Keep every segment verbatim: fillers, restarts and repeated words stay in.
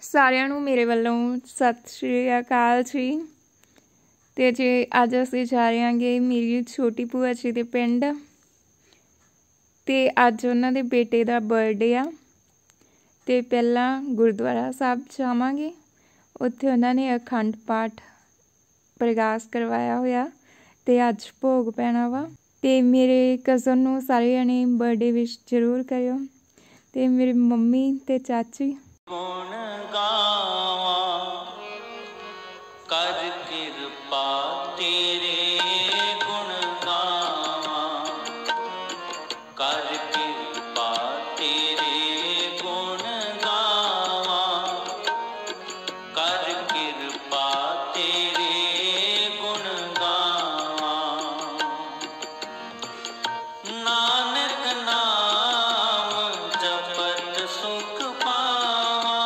ਸਾਰਿਆਂ ਨੂੰ ਮੇਰੇ ਵੱਲੋਂ ਸਤਿ ਸ਼੍ਰੀ ਅਕਾਲ ਜੀ। ਤੇ ਜੇ ਅੱਜ ਅਸੀਂ ਜਾ ਰਹੇ ਹਾਂਗੇ ਮੇਰੀ ਛੋਟੀ ਭੂਆ ਜੀ ਦੇ ਪਿੰਡ, ਤੇ ਅੱਜ ਉਹਨਾਂ ਦੇ ਬੇਟੇ ਦਾ ਬਰਥਡੇ ਆ। ਤੇ ਪਹਿਲਾਂ ਗੁਰਦੁਆਰਾ ਸਾਹਿਬ ਜਾਵਾਂਗੇ, ਉੱਥੇ ਉਹਨਾਂ ਨੇ ਅਖੰਡ ਪਾਠ ਪ੍ਰਕਾਸ਼ ਕਰਵਾਇਆ ਹੋਇਆ ਤੇ ਅੱਜ ਭੋਗ ਪੈਣਾ ਵਾ। ਤੇ ਮੇਰੇ ਕਜ਼ਨ ਨੂੰ ਸਾਰੇ ਜਣੇ ਬਰਥਡੇ ਵਿਸ਼ ਜ਼ਰੂਰ ਕਰਿਓ। ਤੇ ਮੇਰੀ ਮੰਮੀ ਤੇ ਚਾਚੀ ਗੁਣ ਗਾਵਾਂ ਕਰ ਕਿਰਪਾ ਤੇਰੇ, ਗੁਣ ਗਾਵਾਂ ਕਰ ਕਿਰਪਾ ਤੇਰੇ, ਗੁਣ ਗਾਵਾਂ ਕਰ ਕਿਰਪਾ ਤੇਰੇ, ਗੁਣ ਗਾਵਾਂ। ਨਾਨਕ ਨਾਮ ਜਪਤ ਸੁਖ ਪਾਵਾਂ,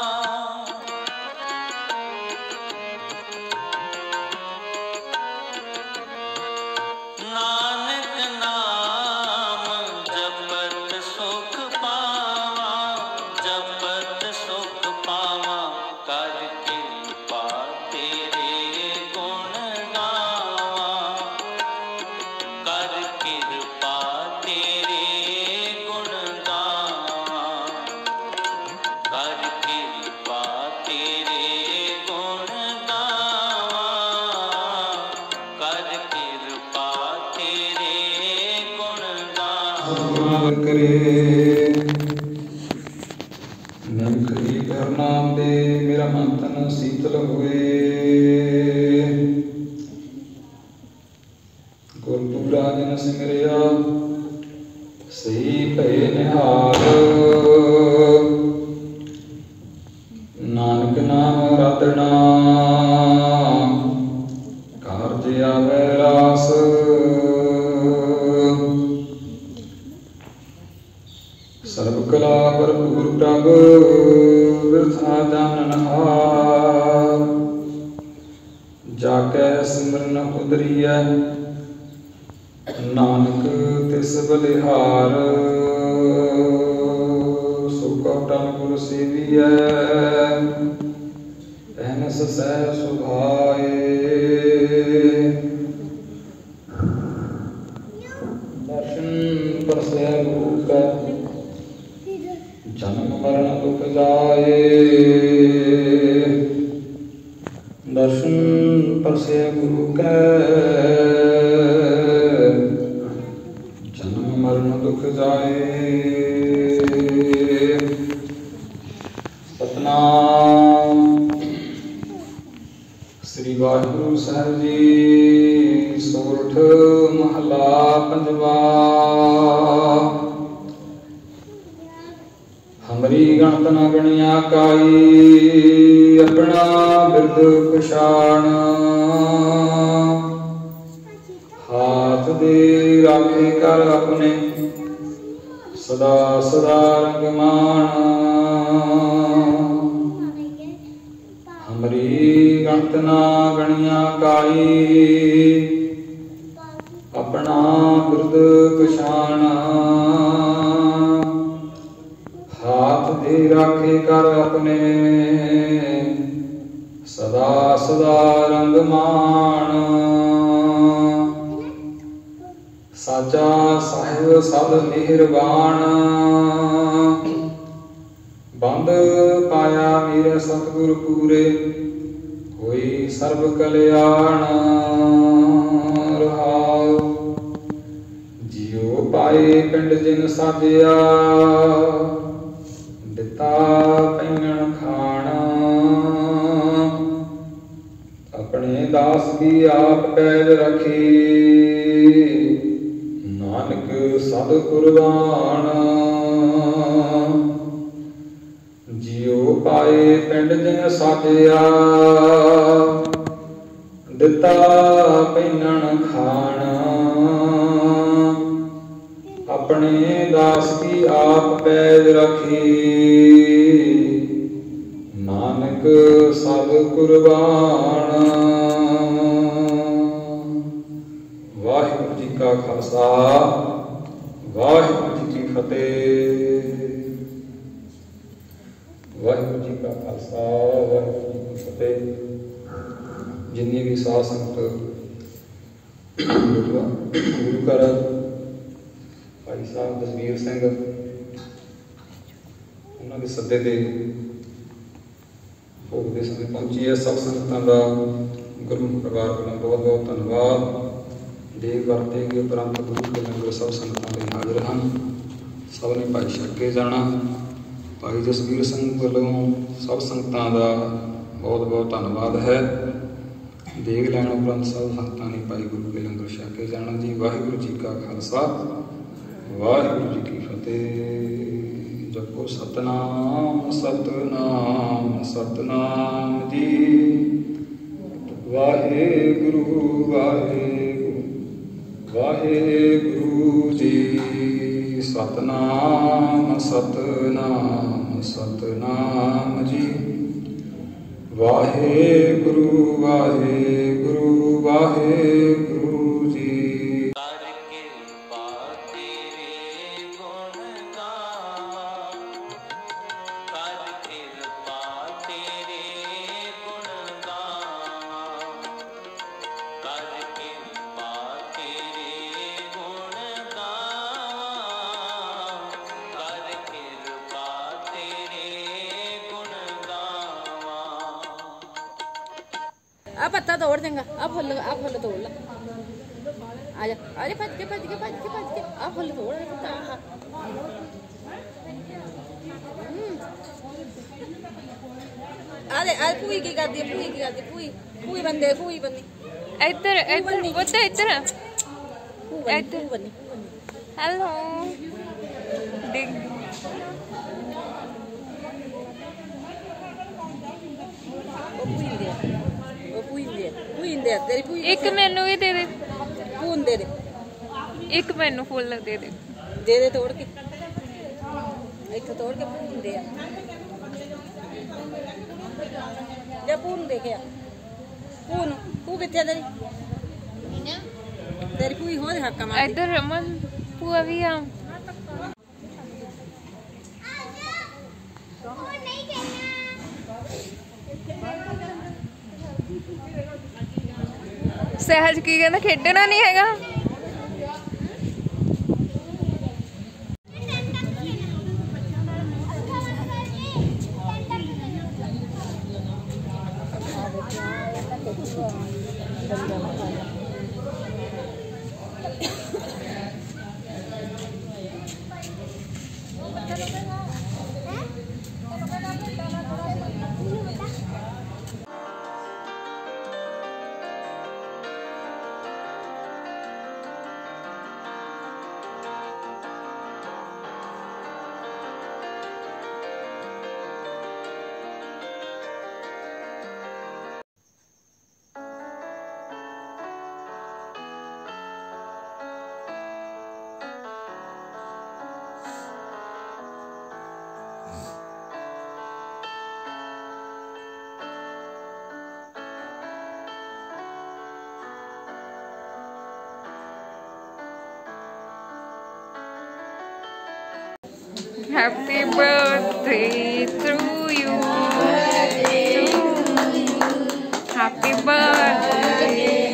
ਨਾਨਕ ਨਾਮ ਜਪਤ ਸੁਖ ਪਾਵਾਂ, ਜਪਤ ਸੁਖ ਪਾਵਾਂ ਕਰ ਕਿਰਪਾ ਤੇਰੇ, ਗੁਣ ਗਾਵਾਂ ਕਰ ਕਿਰਪਾ ਤੇਰੇ, ਗੁਣ ਗਾਵਾਂ ਕਰ ਕਿਰਪਾ ਤੇਰੇ, ਗੁਣ ਗਾਵਾਂ ਕਰ ਕਿਰਪਾ ਤੇਰੇ, ਗੁਣ ਗਾਵਾਂ। ਕਰੇ ਨਨਕ ਦੀ ਕਰਨਾਮ ਦੇ ਮੇਰਾ ਮਨ ਤਨ ਸੀਤਲ ਹੋਏ, ਗੁਰਪੂਰਾ ਜਨ ਸਿਮਰਿਆ ਸਹੀ ਭਏ ਨਿਹਾਲ। ਨਾਨਕ ਨਾਮ ਰਤਨਾ ਕਾਰਜ ਆਵੈ ਰਾਸ, ਸਰਬ ਕਲਾ ਭਰਪੂਰ ਪ੍ਰਭ ਬਿਰਥਾ ਜਾਣਨਹਾਰ। ਜਾ ਕੈ ਸਿਮਰਨ ਉਦਰੀਐ ਨਾਨਕ ਤਿਸ ਬਲਿਹਾਰ, ਸੋ ਕਉ ਟਲ ਗੁਰ ਸੇਵੀਐ ਅਹਨਸ ਸਹਿ ਸੁਭਾਏ। ਦਰਸ਼ਨ ਪਰਸੈ ਗੁਰੂ ਕੈ ਜਨਮ ਮਰਨ ਦੁਖ ਜਾਏ, ਦਰਸ਼ਨ ਪਰਸੈ ਗੁਰੂ ਕੈ ਜਨਮ ਮਰਨ ਦੁਖ ਜਾਏ। ਸਤਨਾਮ ਸ੍ਰੀ ਵਾਹਿਗੁਰੂ ਸਾਹਿਬ ਜੀ। ਸੋਰਠ ਮਹਲਾ ਪੰਜਵਾ। ਹਮਰੀ ਗਣਤ ਨ ਗਣਿਆ ਕਾਈ, ਆਪਣਾ ਬਿਰਦ ਪਛਾਣ। ਹਾਥ ਦੇ ਰਾਖੇ ਕਰ ਆਪਣੇ, ਸਦਾ ਸਦਾ ਰੰਗ ਮਾਣ। ਹਮਰੀ ਗਣਤ ਨ ਗਣਿਆ ਕਾਈ, ਆਪਣਾ ਬਿਰਦ ਪਛਾਣ। ਹਾਥ ਦੇ ਰਾਖੇ ਕਰ ਆਪਣੇ, ਸਦਾ ਸਦਾ ਰੰਗ ਮਾਣ। ਸਾਚਾ ਸਾਹਿਬ ਸਦ ਮਿਹਰਬਾਨ, ਬੰਦ ਪਾਇਆ ਮੇਰੇ ਸਤਿਗੁਰ ਪੂਰੇ, ਹੋਈ ਸਰਬ ਕਲਿਆਣ। ਰਹਾਉ ਜਿਉ ਪਾਏ ਪਿੰਡ ਜਿਨ ਸਾਜਿਆ, ਦਿੱਤਾ ਪੈਣਨ ਖਾਣਾ। ਆਪਣੇ ਦਾਸ ਕੀ ਆਪ ਪੈਜ ਰਖੀ, ਨਾਨਕ ਸਦ ਕੁਰਬਾਨ। ਜਿਉ ਪਾਏ ਪਿੰਡ ਜਿਨ ਸਾਜਿਆ, ਦਿੱਤਾ ਪੈਣਨ ਖਾਣਾ। ਆਪਣੇ ਦਾਸ ਕੀ ਆਪ ਪੈਜ ਰਖੀ, ਨਾਨਕ ਸਦ ਕੁਰਬਾਨ। ਵਾਹਿਗੁਰੂ ਜੀ ਕਾ ਖਾਲਸਾ, ਵਾਹਿਗੁਰੂ ਜੀ ਕੀ ਫਤਿਹ। ਵਾਹਿਗੁਰੂ ਜੀ ਕਾ खालसा वाहिगुरू जी की फतेह। जिन्नी भी साध संगत गुरु घर भाई साहब जसवीर सिंह उन्होंने सदे के भोग के समय पहुंची है। सब संगतां का गुरमुख परिवार वालों बहुत बहुत धन्यवाद। देख वरते के उपरंत गुरु के लंगर सब संगतां के हाजिर हैं। सब ने भाई छक के जाना। भाई जसवीर सिंह वालों सब संगतां का बहुत बहुत धन्यवाद है। देख लैन उपरंत सब संगतां ने भाई गुरु के लंगर छक के जाना जी। वाहिगुरू जी का खालसा वाहिगुरू जी की फतेह। जपो सतनाम सतनाम सतनाम जी। वाहिगुरू वाहिगुरू वाहिगुरू जी। सतनाम सतनाम सतनाम जी। वाहिगुरू वाहिगुरू वाहिगुरू जी। कर कृपा तेरे गुण गावा, कर कृपा तेरे गुण गावा, कर कृपा तेरे गुण गावा, कर कृपा तेरे गुण गावा। आ पत्ता तोड़ देंगा। आ फुल आ फुल तोड़ ला। आजा आजा भज के भज के भज के भज के आ फुल तोड़ दे पत्ता। आहा अरे अरे पूई की कर दी पूई की कर दी पूई पूई बंदे पूई बन्नी इधर इधर बच्चा इधर पू बन्नी पू बन्नी हेलो डिग ओ पूई दे ओ पूई दे पूई दे तेरी पूई एक मैनू भी दे दे पून दे दे एक मैनू फुल दे दे दे दे तोड़ के इत्थे तोड़ के पून दे जा पून दे के आ पून पू किथे तेरी तेरी पूई हो दे हक्का मार इधर रमन पुआ भी आ सहज की कहना खेडना नहीं हैगा। Happy birthday to you. Happy birthday.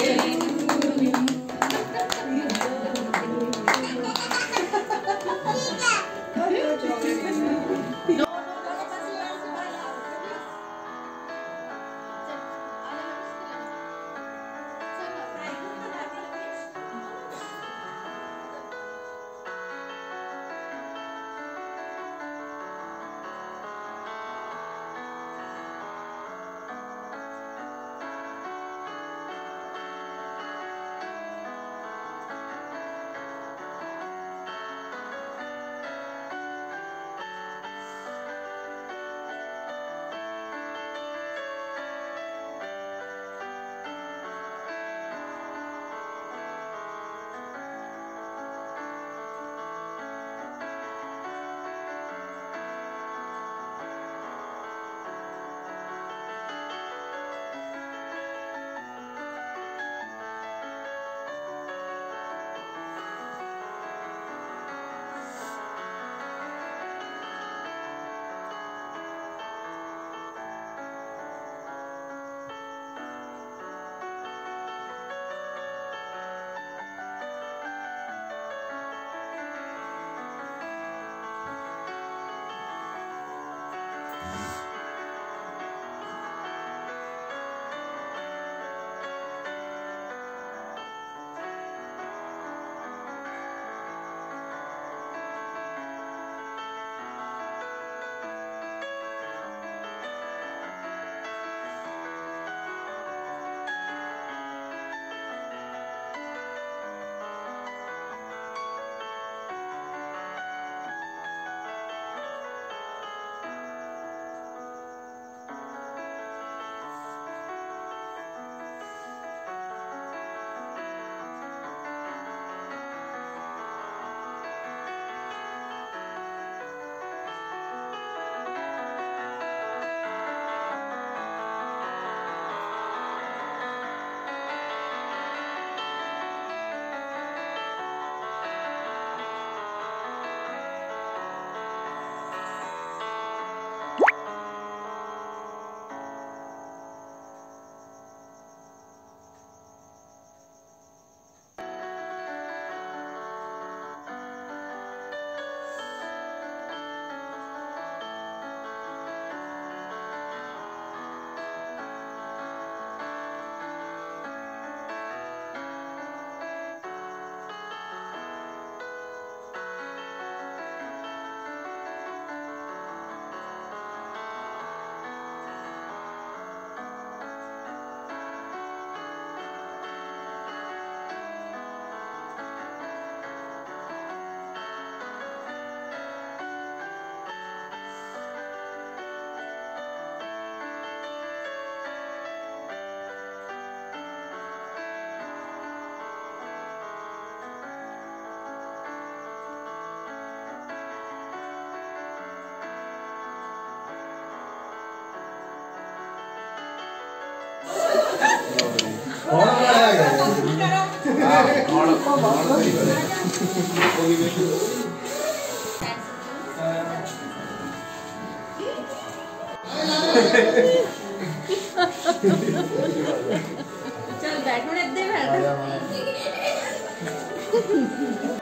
चल बैठ, मैं इधर बैठ।